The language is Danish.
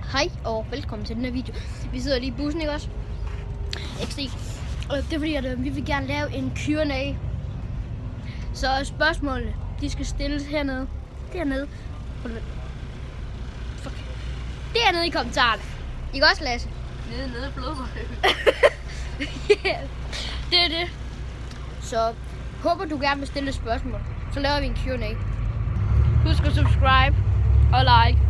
Hej og velkommen til den her video. Vi sidder lige i bussen, ikke også? XD. Og det er fordi, at vi vil gerne lave en Q&A. Så spørgsmålene, de skal stilles hernede. Dernede. Fuck. Dernede i kommentarerne. Ikke også, Lasse? Nede i blodrøven. Yeah. Det er det. Så håber du gerne vil stille et spørgsmål. Så laver vi en Q&A. Husk at subscribe og like.